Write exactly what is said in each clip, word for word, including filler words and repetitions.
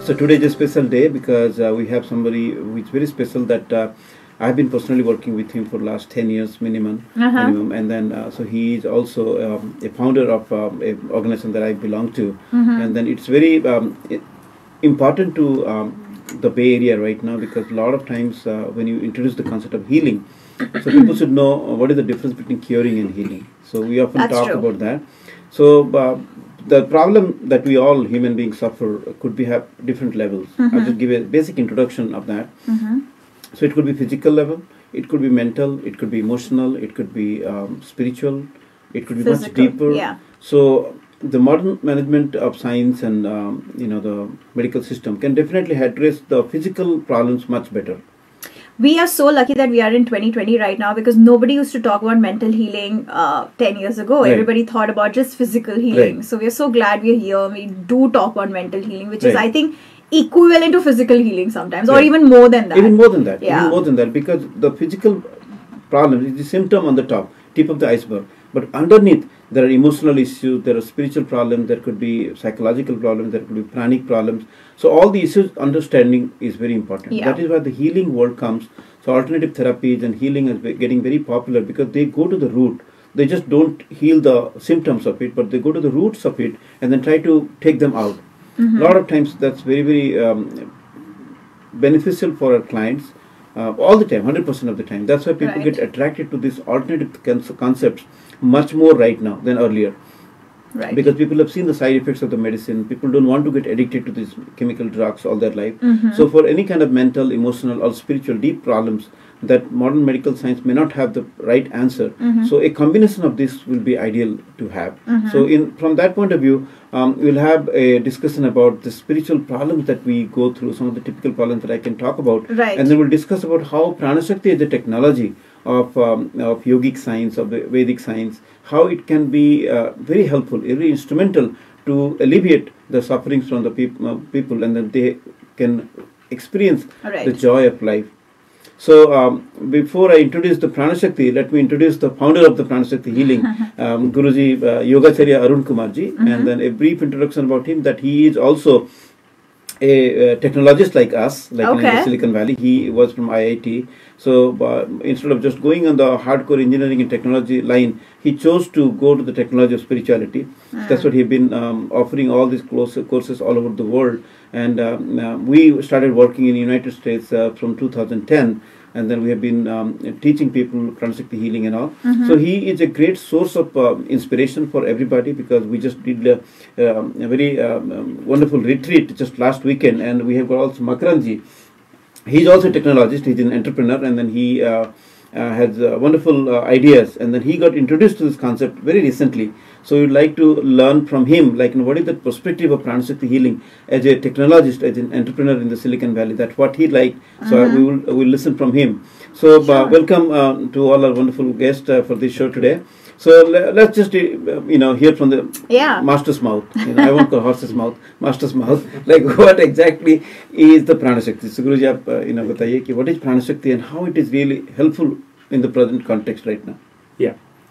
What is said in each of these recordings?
So today is a special day because uh, we have somebody which is very special that uh, I've been personally working with him for the last ten years minimum. Uh-huh. minimum. And then, uh, so he is also um, a founder of um, an organization that I belong to. Mhm. And then it's very um, i- important to um, the Bay Area right now because a lot of times uh, when you introduce the concept of healing, so people should know uh, what is the difference between curing and healing. So we often That's talk true. about that. So uh, the problem that we all human beings suffer could be have different levels. I'll Mhm. just give a basic introduction of that. Mhm. So it could be physical level, it could be mental, it could be emotional, it could be um, spiritual, it could be much Physical, deeper. yeah. So the modern management of science and um, you know the medical system can definitely address the physical problems much better. We are so lucky that we are in twenty twenty right now because nobody used to talk about mental healing uh, ten years ago. Right. Everybody thought about just physical healing. Right. So we are so glad we are here. We do talk about mental healing, which is, Right. I think, equivalent to physical healing sometimes, or Right. even more than that. Even more than that, Yeah. even more than that, because the physical problem is the symptom on the top, tip of the iceberg. But underneath, there are emotional issues, there are spiritual problems, there could be psychological problems, there could be pranic problems. So all the issues understanding is very important. Yeah. That is why the healing world comes. So alternative therapies and healing is ve- getting very popular because they go to the root. They just don't heal the symptoms of it, but they go to the roots of it and then try to take them out. Mhm. A lot of times that's very, very um, beneficial for our clients uh, all the time, one hundred percent of the time. That's why people Right. get attracted to these alternative con- concepts much more right now than earlier. Right. Because people have seen the side effects of the medicine. People don't want to get addicted to these chemical drugs all their life. Mhm. So for any kind of mental, emotional or spiritual deep problems that modern medical science may not have the right answer. Mhm. So a combination of this will be ideal to have. Mhm. So in from that point of view, um, we'll have a discussion about the spiritual problems that we go through, some of the typical problems that I can talk about. Right. And then we'll discuss about how Pranashakti is a technology of, um, of yogic science, of the Vedic science, how it can be uh, very helpful, very instrumental to alleviate the sufferings from the peop- uh, people and then they can experience Right. the joy of life. So um, before I introduce the Pranashakti, let me introduce the founder of the Pranashakti Healing, um, Guruji uh, Yogacharya Arun Kumarji, Mhm. and then a brief introduction about him that he is also a, uh technologist like us, like in Okay. the Silicon Valley. He was from I I T. So uh, instead of just going on the hardcore engineering and technology line, he chose to go to the technology of spirituality. Mm. That's what he's been um, offering all these close, courses all over the world. And um, uh, we started working in the United States uh, from two thousand ten. And then we have been um, teaching people Pranashakti healing and all. Mhm. So he is a great source of uh, inspiration for everybody because we just did uh, um, a very um, um, wonderful retreat just last weekend, and we have got also Makaranji. He's also a technologist. He's an entrepreneur, and then he uh, uh, has uh, wonderful uh, ideas. And then he got introduced to this concept very recently. So we'd like to learn from him, like you know, what is the perspective of Pranashakti healing as a technologist, as an entrepreneur in the Silicon Valley. That's what he liked. So uh, we will we will listen from him. So uh, Sure. welcome uh, to all our wonderful guests uh, for this show today. So le- let's just uh, you know hear from the Yeah. master's mouth. You know, I won't call horse's mouth, master's mouth. Like what exactly is the Pranashakti? So Guruji, आप uh, you know बताइए कि what is Pranashakti and how it is really helpful in the present context right now. Yeah.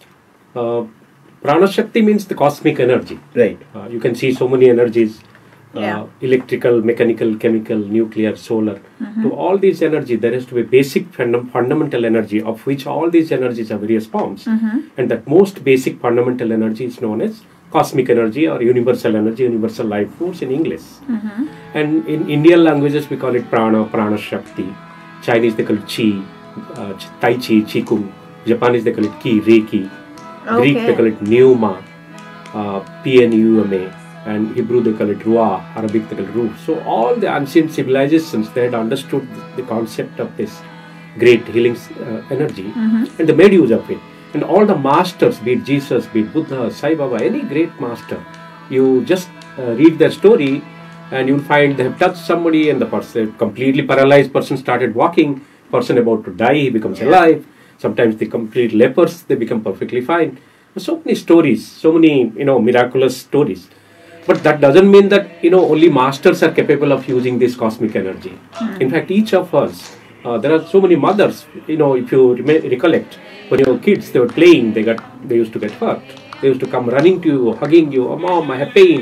Uh, Pranashakti means the cosmic energy. Right. Uh, you can see so many energies. Uh, Yeah. Electrical, mechanical, chemical, nuclear, solar. To all these energy, there has to be basic funda- fundamental energy of which all these energies are various forms. Mhm. And that most basic fundamental energy is known as cosmic energy or universal energy, universal life force in English. Mhm. And in Indian languages, we call it prana, prana shakti. Chinese, they call it chi, uh, ch- tai chi, chi kung. Japanese, they call it ki, reiki. Greek, they Okay. call it pneuma, uh, P N U M A. And Hebrew, they call it ruah. Arabic, they call it ruh. So all the ancient civilizations, they had understood the concept of this great healing uh, energy, Mhm. and they made use of it. And all the masters, be it Jesus, be it Buddha, Sai Baba, any great master, you just uh, read their story and you'll find they have touched somebody and the person, completely paralyzed person started walking, person about to die, he becomes Yeah. alive. Sometimes the complete lepers, they become perfectly fine. So many stories, so many, you know, miraculous stories. But that doesn't mean that, you know, only masters are capable of using this cosmic energy. In fact, each of us, uh, there are so many mothers, you know, if you rem- recollect, when you were kids, they were playing, they got, they used to get hurt. They used to come running to you, hugging you, oh mom, I have pain.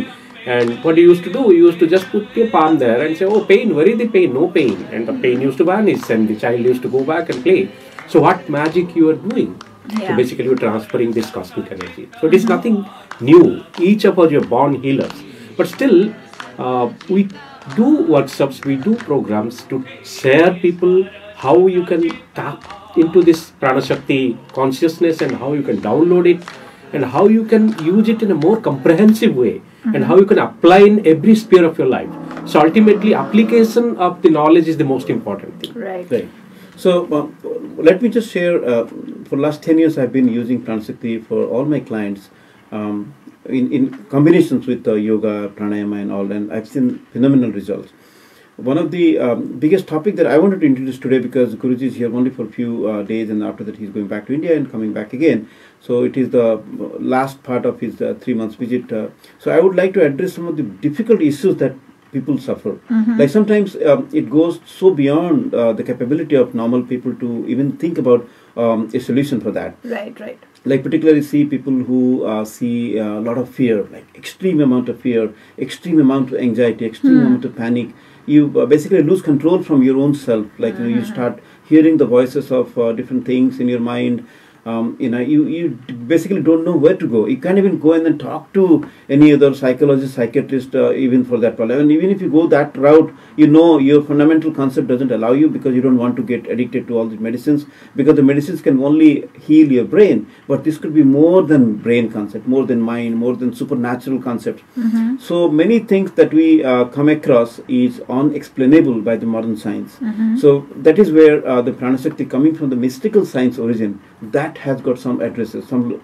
And what you used to do, you used to just put your palm there and say, oh, pain, where is the pain? No pain. And the pain used to vanish and the child used to go back and play. So what magic you are doing? Yeah. So basically you're transferring this cosmic energy. So it is nothing new. Each of us are born healers. But still, uh, we do workshops, we do programs to share people how you can tap into this Prana Shakti consciousness and how you can download it and how you can use it in a more comprehensive way mm-hmm. and how you can apply in every sphere of your life. So ultimately, application of the knowledge is the most important thing. Right. Right. So uh, let me just share, uh, for the last ten years I've been using Prana Shakti for all my clients um, in, in combinations with uh, yoga, pranayama and all, and I've seen phenomenal results. One of the um, biggest topic that I wanted to introduce today, because Guruji is here only for a few uh, days and after that he's going back to India and coming back again. So it is the last part of his uh, three months visit. Uh, so I would like to address some of the difficult issues that people suffer. Mm-hmm. Like sometimes um, it goes so beyond uh, the capability of normal people to even think about um, a solution for that. Right, right. Like particularly see people who uh, see a lot of fear, like extreme amount of fear, extreme amount of anxiety, extreme mm. amount of panic. You uh, basically lose control from your own self. Like mm-hmm. you know, you start hearing the voices of uh, different things in your mind. Um, you know, you, you basically don't know where to go. You can't even go in and talk to any other psychologist, psychiatrist, uh, even for that problem. And even if you go that route, you know your fundamental concept doesn't allow you, because you don't want to get addicted to all these medicines, because the medicines can only heal your brain. But this could be more than brain concept, more than mind, more than supernatural concepts. Mm-hmm. So many things that we uh, come across is unexplainable by the modern science. Mm-hmm. So that is where uh, the Prana Shakti, coming from the mystical science origin, that has got some addresses, some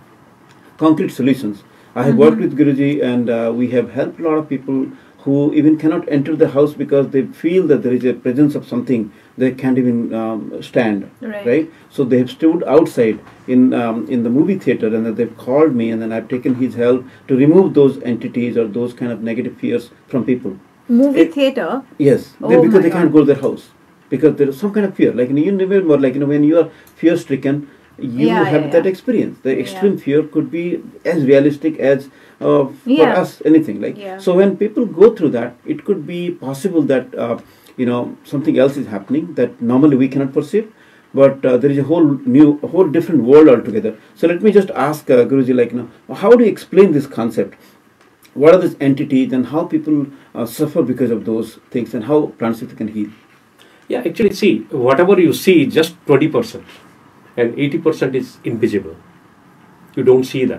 concrete solutions. I have mm-hmm. worked with Guruji, and uh, we have helped a lot of people who even cannot enter the house because they feel that there is a presence of something they can't even um, stand. Right. right? So they have stood outside in um, in the movie theater, and then they've called me, and then I've taken his help to remove those entities or those kind of negative fears from people. Movie it, theater? Yes, oh they, because they God. can't go to their house. Because there is some kind of fear. Like, you know, you remember, like, you know, when you are fear-stricken, you yeah, have yeah, that yeah. experience. The extreme yeah. fear could be as realistic as uh, for yeah. us, anything. Like yeah. So when people go through that, it could be possible that, uh, you know, something else is happening that normally we cannot perceive. But uh, there is a whole new, a whole different world altogether. So let me just ask uh, Guruji, like, you know, how do you explain this concept? What are these entities and how people uh, suffer because of those things, and how Prana Shakti can heal? Yeah, actually, see, whatever you see, just twenty percent. And eighty percent is invisible. You don't see that.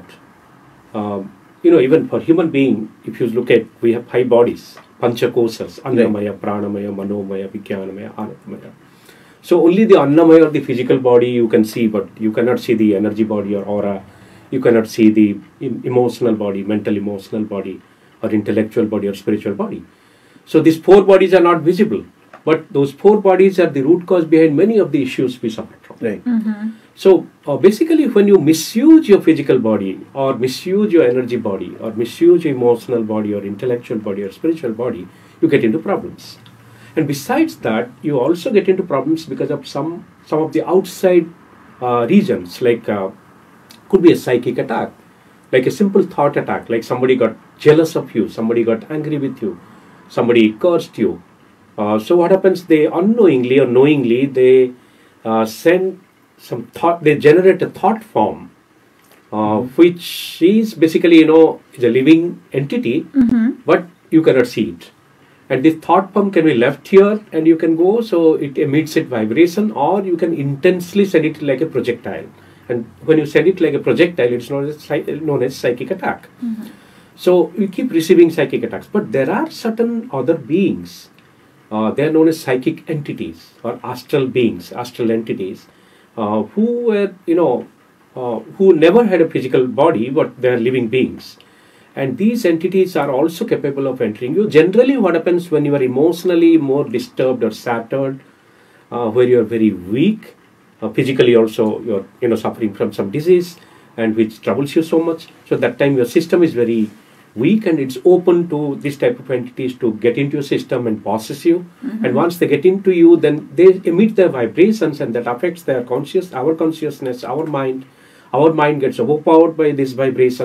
Um, you know, even for human being, if you look at, we have five bodies, Panchakosas, Annamaya, Pranamaya, Manomaya, Vijnanamaya, Anandamaya. So only the Annamaya, or the physical body, you can see, but you cannot see the energy body or aura. You cannot see the emotional body, mental emotional body, or intellectual body, or spiritual body. So these four bodies are not visible. But those four bodies are the root cause behind many of the issues we suffer from. Right. Mm-hmm. So uh, basically, when you misuse your physical body, or misuse your energy body, or misuse your emotional body, or intellectual body, or spiritual body, you get into problems. And besides that, you also get into problems because of some some of the outside uh, regions, like uh, could be a psychic attack, like a simple thought attack, like somebody got jealous of you, somebody got angry with you, somebody cursed you. Uh, so what happens, they unknowingly or knowingly, they uh, send some thought, they generate a thought form, uh, mm-hmm. which is basically, you know, is a living entity, mm-hmm. but you cannot see it. And this thought form can be left here and you can go, so it emits its vibration, or you can intensely send it like a projectile. And when you send it like a projectile, it's known as, known as psychic attack. Mm-hmm. So you keep receiving psychic attacks. But there are certain other beings, Uh, they are known as psychic entities or astral beings, astral entities, uh, who were, you know, uh, who never had a physical body, but they are living beings. And these entities are also capable of entering you. Generally, what happens when you are emotionally more disturbed or shattered, uh, where you are very weak, uh, physically also you are, you know, suffering from some disease, and which troubles you so much. So that time your system is very weak, and it's open to this type of entities to get into your system and possess you. Mm-hmm. And once they get into you, then they emit their vibrations, and that affects their conscious, our consciousness, our mind. Our mind gets overpowered by these vibrations.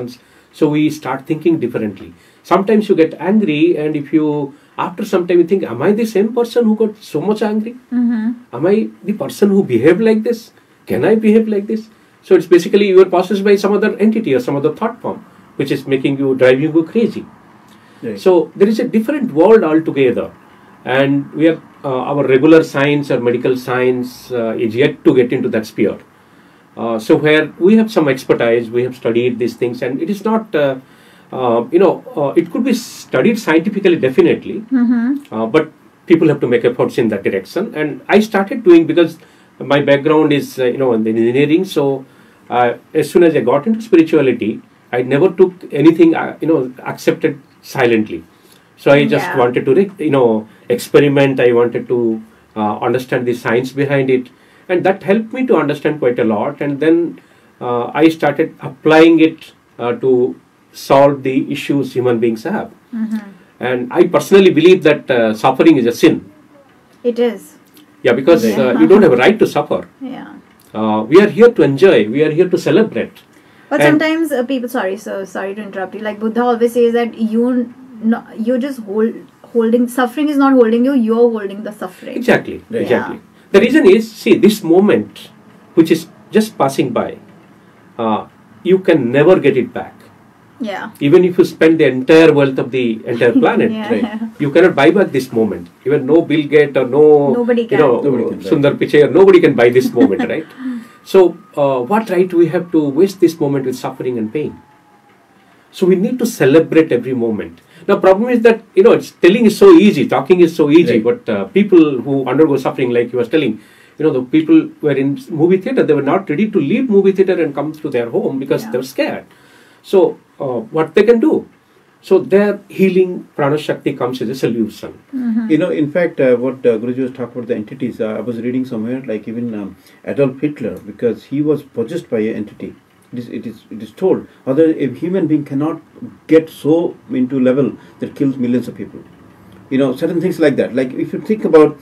So we start thinking differently. Sometimes you get angry, and if you, after some time, you think, am I the same person who got so much angry? Mm-hmm. Am I the person who behaved like this? Can I behave like this? So it's basically you are possessed by some other entity or some other thought form, which is making you, driving you crazy. Right. So there is a different world altogether, and we are uh, our regular science or medical science uh, is yet to get into that sphere. Uh, so where we have some expertise, we have studied these things, and it is not, uh, uh, you know, uh, it could be studied scientifically, definitely, Mm-hmm. uh, but people have to make efforts in that direction. And I started doing, because my background is, uh, you know, in the engineering. So uh, as soon as I got into spirituality, I never took anything, uh, you know, accepted silently. So I just Yeah. wanted to, re- you know, experiment. I wanted to uh, understand the science behind it, and that helped me to understand quite a lot. And then uh, I started applying it uh, to solve the issues human beings have. Mm-hmm. And I personally believe that uh, suffering is a sin. It is. Yeah, because Yeah. uh, you don't have a right to suffer. Yeah. Uh, we are here to enjoy. We are here to celebrate. But And- sometimes uh, people, sorry, so sorry to interrupt you. Like Buddha always says that you, no, you just hold, holding suffering is not holding you. You're holding the suffering. Exactly, Right. exactly. Yeah. The reason is, see, this moment, which is just passing by, uh, you can never get it back. Yeah. Even if you spend the entire wealth of the entire planet, Yeah. Right. you cannot buy back this moment. Even no Bill Gates or no, Nobody you can. know, Nobody can, right. Sundar Pichai, or nobody can buy this moment, right? So, uh, what right we have to waste this moment with suffering and pain? So we need to celebrate every moment. Now, problem is that, you know, it's telling is so easy, talking is so easy, Right. but uh, people who undergo suffering, like you was telling, you know, the people were in movie theater, they were not ready to leave movie theater and come to their home because Yeah. they were scared. So, uh, what they can do? So, their healing prana shakti comes as a solution. Mm-hmm. You know, in fact, uh, what uh, Guruji was talking about the entities, uh, I was reading somewhere, like even um, Adolf Hitler, because he was possessed by an entity. It is, it is, it is told. Other a human being cannot get so into level that kills millions of people. You know, certain things like that. Like if you think about,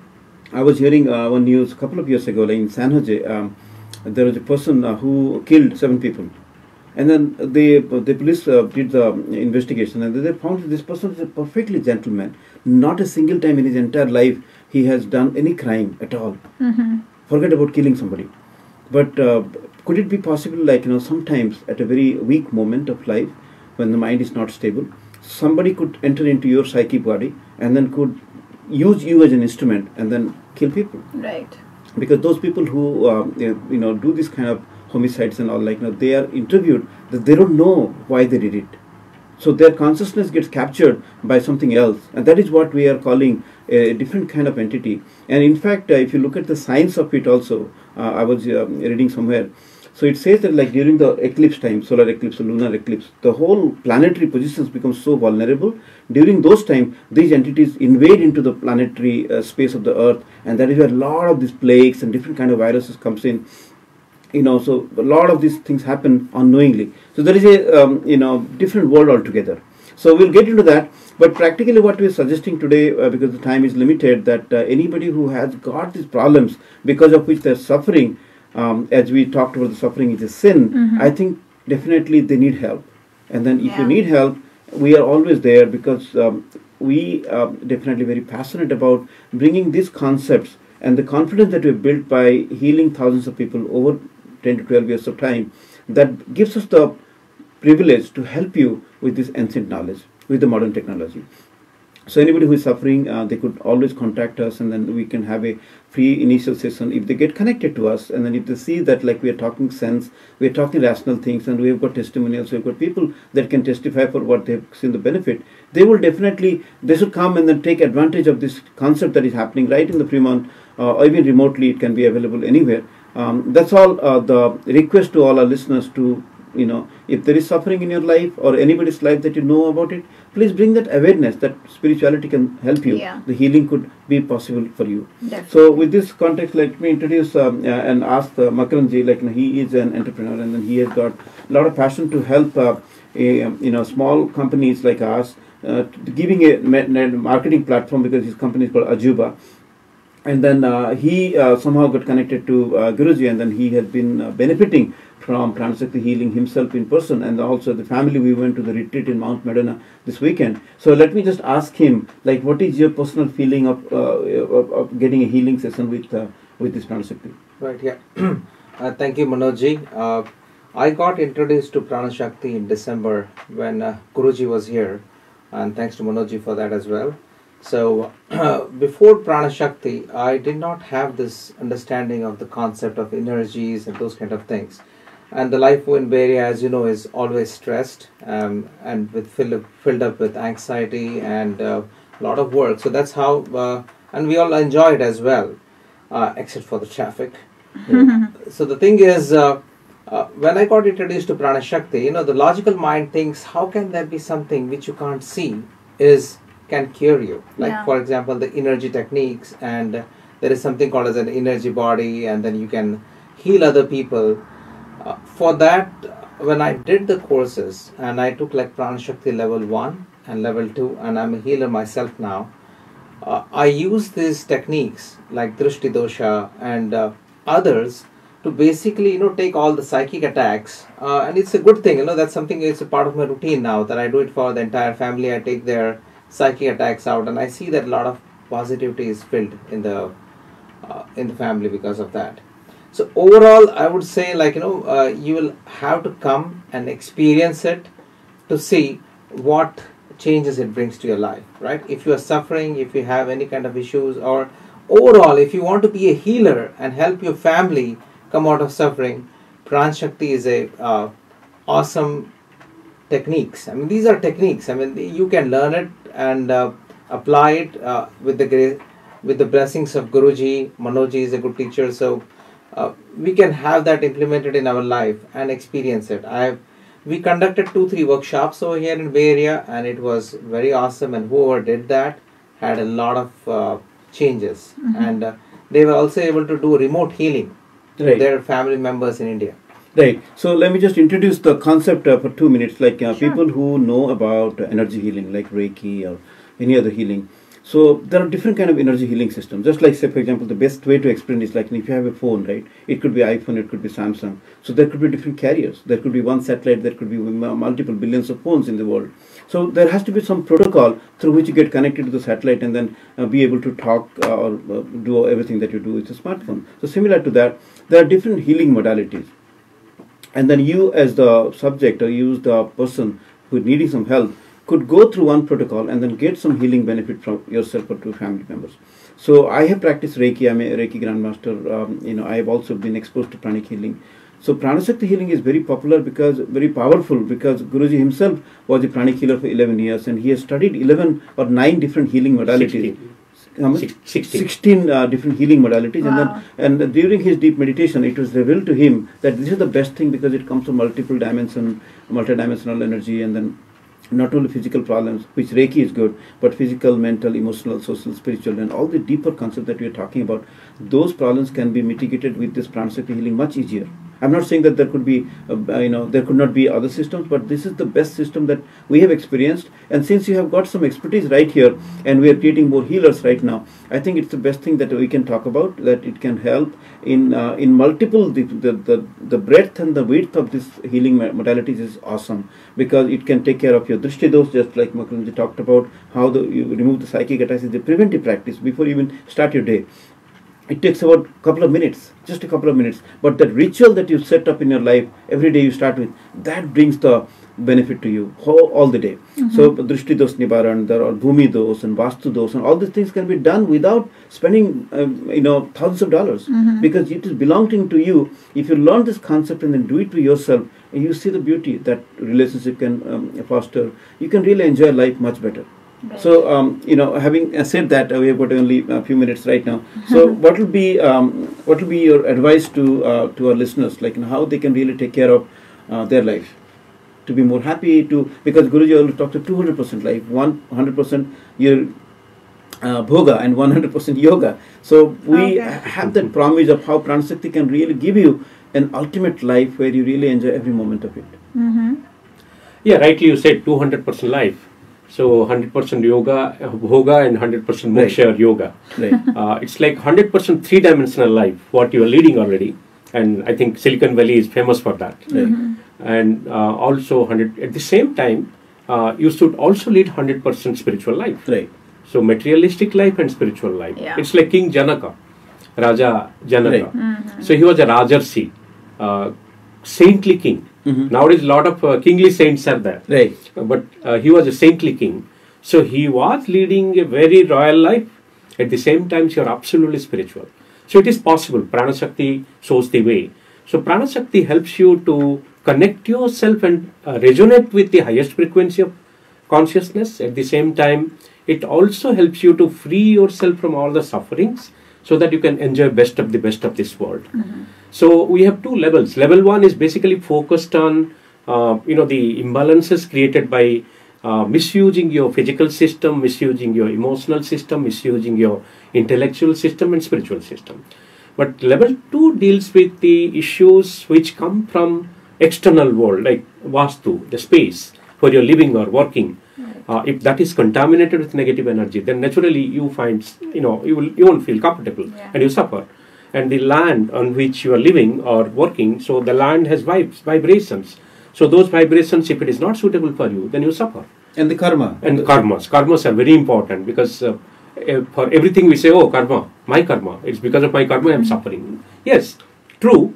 I was hearing uh, one news a couple of years ago, like in San Jose, um, there was a person uh, who killed seven people. And then the the police uh, did the investigation, and they found that this person is a perfectly gentleman. Not a single time in his entire life he has done any crime at all. Mm-hmm. Forget about killing somebody. But uh, could it be possible, like, you know, sometimes at a very weak moment of life, when the mind is not stable, somebody could enter into your psyche body and then could use you as an instrument and then kill people? Right. Because those people who um, you know do this kind of homicides and all, like, you know, they are interviewed that they don't know why they did it, so their consciousness gets captured by something else, and that is what we are calling a different kind of entity. And in fact, uh, if you look at the science of it also, uh, I was uh, reading somewhere, so it says that, like, during the eclipse time, solar eclipse or lunar eclipse, the whole planetary positions become so vulnerable. During those times, these entities invade into the planetary uh, space of the earth, and that is where a lot of these plagues and different kind of viruses comes in. You know, so a lot of these things happen unknowingly. So there is a um, you know different world altogether. So we'll get into that. But practically, what we're suggesting today, uh, because the time is limited, that uh, anybody who has got these problems because of which they're suffering, um, as we talked about, the suffering is a sin. Mhm. I think definitely they need help. And then if you Yeah. need help, we are always there, because um, we are definitely very passionate about bringing these concepts and the confidence that we've built by healing thousands of people over ten to twelve years of time, that gives us the privilege to help you with this ancient knowledge, with the modern technology. So anybody who is suffering, uh, they could always contact us, and then we can have a free initial session if they get connected to us, and then if they see that, like, we are talking sense, we are talking rational things, and we have got testimonials, we have got people that can testify for what they have seen the benefit, they will definitely, they should come and then take advantage of this concept that is happening right in the Fremont, uh, or even remotely. It can be available anywhere. Um, that's all uh, the request to all our listeners to, you know, if there is suffering in your life or anybody's life that you know about it, please bring that awareness that spirituality can help you. Yeah. The healing could be possible for you. Definitely. So with this context, let me introduce um, uh, and ask uh, Makaranji, like, you know, he is an entrepreneur, and then he has got a lot of passion to help uh, a, um, you know, small companies like us, uh, to giving a ma- ma- marketing platform, because his company is called Ajuba. And then uh, he uh, somehow got connected to uh, Guruji, and then he has been uh, benefiting from Pranashakti Healing himself in person, and also the family. We went to the retreat in Mount Madonna this weekend. So let me just ask him, like, what is your personal feeling of uh, of, of getting a healing session with uh, with this Pranashakti? Right, yeah. uh, thank you, Manojji. Uh, I got introduced to Pranashakti in December when uh, Guruji was here, and thanks to Manojji for that as well. So, uh, before Pranashakti, I did not have this understanding of the concept of energies and those kind of things. And the life in Bay Area, as you know, is always stressed um, and with filled up, filled up with anxiety and a uh, lot of work. So that's how, uh, and we all enjoy it as well, uh, except for the traffic. So the thing is, uh, uh, when I got introduced to Pranashakti, you know, the logical mind thinks, how can there be something which you can't see is can cure you? Like, Yeah. for example, the energy techniques, and uh, there is something called as an energy body, and then you can heal other people. Uh, for that, when I did the courses and I took like Pranashakti level one and level two, and I'm a healer myself now, uh, I use these techniques like Drishti Dosha and uh, others to basically, you know, take all the psychic attacks, uh, and it's a good thing, you know, that's something, it's a part of my routine now that I do it for the entire family. I take their psychic attacks out, and I see that a lot of positivity is filled in the uh, in the family because of that. So overall, I would say, like, you know, uh, you will have to come and experience it to see what changes it brings to your life, right? If you are suffering, if you have any kind of issues, or overall, if you want to be a healer and help your family come out of suffering, Pranashakti is a uh, awesome techniques. I mean, these are techniques. I mean, you can learn it and uh, apply it uh, with the gra- with the blessings of Guruji. Manojji is a good teacher, so uh, we can have that implemented in our life and experience it. I have, we conducted two three workshops over here in Bay Area, and it was very awesome. And whoever did that had a lot of uh, changes, Mm-hmm. and uh, they were also able to do remote healing to Right. their family members in India. Right. So let me just introduce the concept uh, for two minutes. Like uh, Sure. people who know about uh, energy healing, like Reiki or any other healing. So there are different kind of energy healing systems. Just like, say, for example, the best way to explain is like if you have a phone, right? It could be iPhone, it could be Samsung. So there could be different carriers. There could be one satellite. There could be m- multiple billions of phones in the world. So there has to be some protocol through which you get connected to the satellite and then uh, be able to talk uh, or uh, do everything that you do with a smartphone. So similar to that, there are different healing modalities. And then you as the subject or you as the person who is needing some help could go through one protocol and then get some healing benefit from yourself or to family members. So I have practiced Reiki. I'm a Reiki Grandmaster. Um, you know, I have also been exposed to pranic healing. So Pranashakti healing is very popular because very powerful because Guruji himself was a pranic healer for eleven years and he has studied eleven or nine different healing modalities. sixteen. How much? Six- sixteen. sixteen uh, different healing modalities. Wow. And then and during his deep meditation, it was revealed to him that this is the best thing because it comes from multiple dimension, multidimensional energy, and then not only physical problems, which Reiki is good, but physical, mental, emotional, social, spiritual, and all the deeper concepts that we are talking about, those problems can be mitigated with this Pranashakti healing much easier. I'm not saying that there could be, uh, you know, there could not be other systems, but this is the best system that we have experienced. And since you have got some expertise right here, and we are creating more healers right now, I think it's the best thing that we can talk about. That it can help in uh, in multiple the, the the the breadth and the width of this healing modalities is awesome because it can take care of your drishti dosh, just like Makranji talked about how the you remove the psychic attacks is a preventive practice before you even start your day. It takes about a couple of minutes, just a couple of minutes. But that ritual that you set up in your life, every day you start with, that brings the benefit to you all, all the day. Mm-hmm. So, Drishti Dos Nibaran, there are Bhumi Dos and Vastu Dos, and all these things can be done without spending, um, you know, thousands of dollars. Mm-hmm. Because it is belonging to you. If you learn this concept and then do it to yourself, and you see the beauty that relationship can um, foster, you can really enjoy life much better. Right. So, um, you know, having said that, uh, we have got only a few minutes right now. So, what will be um, what will be your advice to uh, to our listeners, like you know, how they can really take care of uh, their life, to be more happy, to because Guruji always talked to two hundred percent life, one hundred percent your uh, bhoga and one hundred percent yoga. So we Okay. have that promise of how Pranashakti can really give you an ultimate life where you really enjoy every moment of it. Mm-hmm. Yeah, rightly you said two hundred percent life. So one hundred percent yoga, uh, bhoga, and one hundred percent moksha Right. or yoga. Right. Uh, it's like one hundred percent three-dimensional life, what you are leading already. and I think Silicon Valley is famous for that. Right. And uh, also one hundred at the same time, uh, you should also lead one hundred percent spiritual life. Right. So materialistic life and spiritual life. Yeah. It's like King Janaka, Raja Janaka. Right. So he was a Rajarsi, uh, saintly king. Mhm. Nowadays, a lot of uh, kingly saints are there. Right. But uh, he was a saintly king. So he was leading a very royal life. At the same time, you are absolutely spiritual. So it is possible. Pranashakti shows the way. So Pranashakti helps you to connect yourself and uh, resonate with the highest frequency of consciousness. At the same time, it also helps you to free yourself from all the sufferings so that you can enjoy best of the best of this world. Mm-hmm. So we have two levels. Level one is basically focused on uh, you know the imbalances created by uh, misusing your physical system, misusing your emotional system, misusing your intellectual system and spiritual system. But level two deals with the issues which come from external world, like Vastu, the space where you're living or working. Uh, if that is contaminated with negative energy, then naturally you find, you know, you will you won't feel comfortable Yeah. and you suffer. And the land on which you are living or working, so the land has vibes, vibrations. So those vibrations, if it is not suitable for you, then you suffer. And the karma. And karmas, karmas are very important because uh, uh, for everything we say, oh, karma, my karma, it's because of my karma I am suffering. Yes, true,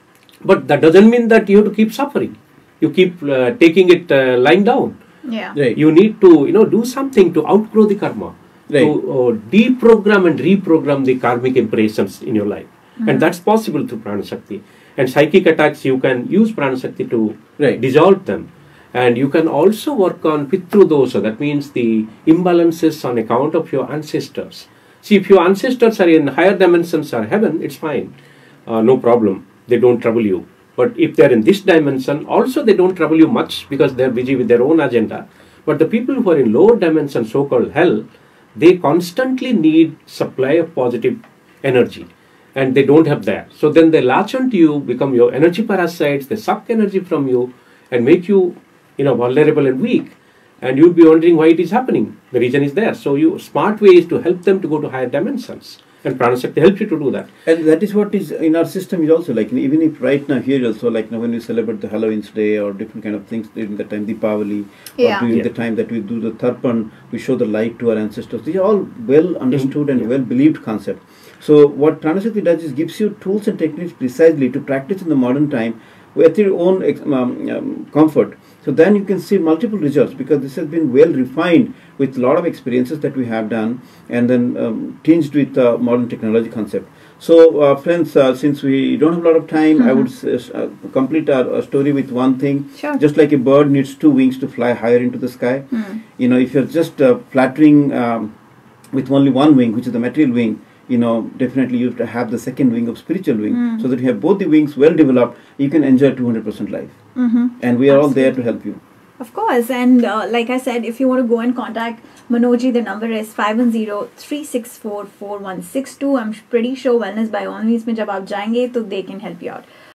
but that doesn't mean that you have to keep suffering. You keep uh, taking it uh, lying down. Yeah. Right. You need to, you know, do something to outgrow the karma, Right. to uh, deprogram and reprogram the karmic impressions in your life, and that's possible through Pranashakti. And psychic attacks, you can use Pranashakti to Right. dissolve them, and you can also work on Pitru dosha. That means the imbalances on account of your ancestors. See, if your ancestors are in higher dimensions or heaven, it's fine, uh, no problem. They don't trouble you. But if they're in this dimension, also they don't trouble you much because they're busy with their own agenda. But the people who are in lower dimension, so-called hell, they constantly need supply of positive energy, and they don't have that. So then they latch onto you, become your energy parasites, they suck energy from you and make you, you know, vulnerable and weak. And you'll be wondering why it is happening. The reason is there. So you smart way is to help them to go to higher dimensions. And Pranashakti helps you to do that. And that is what is in our system is also like, even if right now here also, like now when we celebrate the Halloween's Day or different kind of things during the time Deepavali, Yeah. or during Yeah. the time that we do the Tarpan, we show the light to our ancestors. These are all well understood and Yeah. well believed concept. So what Pranashakti does is gives you tools and techniques precisely to practice in the modern time with your own ex- um, um, comfort. So then you can see multiple results because this has been well refined with a lot of experiences that we have done and then um, tinged with uh, modern technology concept. So uh, friends, uh, since we don't have a lot of time, I would s- uh, complete our, our story with one thing. Sure. Just like a bird needs two wings to fly higher into the sky, Hmm. you know, if you're just uh, flattering um, with only one wing, which is the material wing, you know, definitely you have to have the second wing of spiritual wing, Mm. so that you have both the wings well developed, you can enjoy two hundred percent life. Mm-hmm. And we are all there to help you. Of course, and uh, like I said, if you want to go and contact Manojji, the number is five one zero, three six four, four one six two. I'm pretty sure Wellness by All Means में जब आप जाएंगे तो they can help you out.